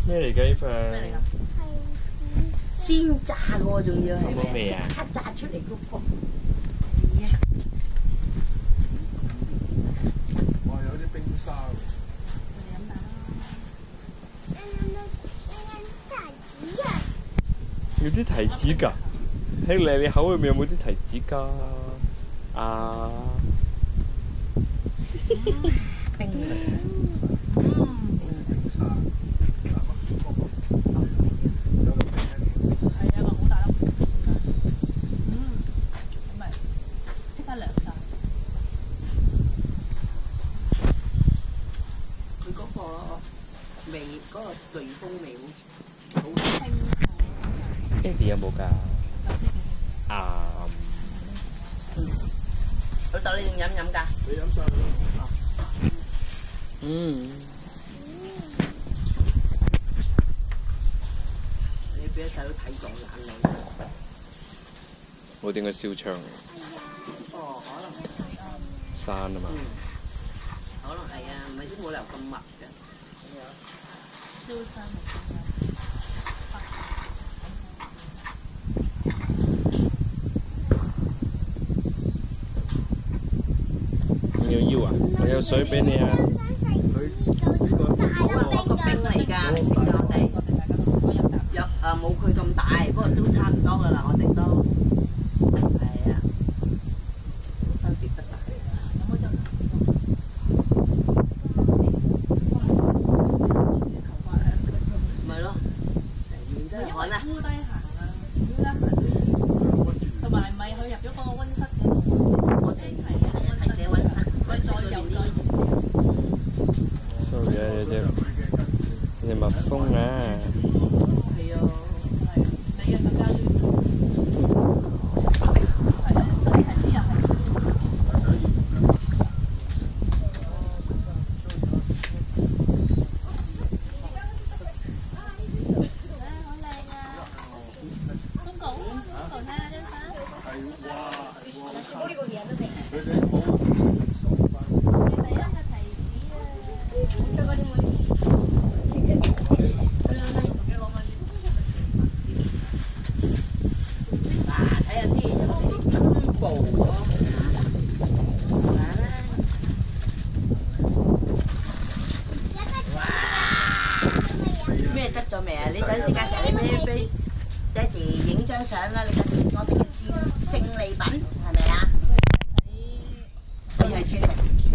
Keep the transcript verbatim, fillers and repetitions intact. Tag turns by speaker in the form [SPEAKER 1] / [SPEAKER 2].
[SPEAKER 1] 咩嚟㗎？呢份
[SPEAKER 2] 咩嚟㗎？鮮炸嘅喎，仲要係
[SPEAKER 1] 好冇味啊？
[SPEAKER 2] 即刻炸出嚟嗰個。係啊！
[SPEAKER 3] 哇！有啲冰沙喎。
[SPEAKER 2] 飲下啦。
[SPEAKER 1] 要啲提子㗎？喺你你口裏面有冇啲提子㗎？啊！
[SPEAKER 2] 冰涼。味嗰個雷鋒味好好清。
[SPEAKER 1] 爹哋有冇㗎？啊！
[SPEAKER 2] 老豆，你仲飲唔飲㗎？
[SPEAKER 3] 你飲晒佢啦。
[SPEAKER 1] 嗯。
[SPEAKER 2] 你俾啲細佬睇中眼你。
[SPEAKER 1] 我點解燒槍？
[SPEAKER 2] 哦，可能係
[SPEAKER 1] 山啊嘛。
[SPEAKER 2] 嗯，可能係啊，唔係都冇理由咁密嘅。燒山
[SPEAKER 1] 你要腰啊？我有水俾你啊！
[SPEAKER 2] 好啊，我個冰嚟㗎，食咗我哋。有誒冇佢咁大，不過都差唔多㗎啦，我哋都係啊，分別不大。有冇就？咪咯，成面都係汗啊！烏低行啊，烏低行。同埋咪佢入咗嗰個溫室嘅。我哋係啊，係嘅溫室，佢再又再。
[SPEAKER 1] sorry 啊，有隻有隻蜜蜂啊！
[SPEAKER 2] 係啊，你啊更加係啊，所以係啲人係。咩執咗未啊？你想食架石，你俾俾爹哋影張相啦！你嘅我哋嘅戰勝利品係咪啊？佢係車石。